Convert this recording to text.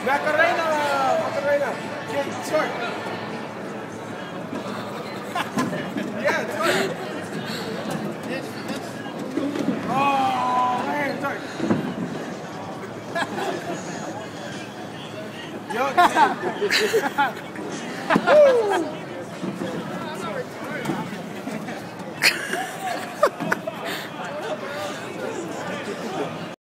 Macarena, Macarena. Short. Yeah, short. Oh, man, short. Yo.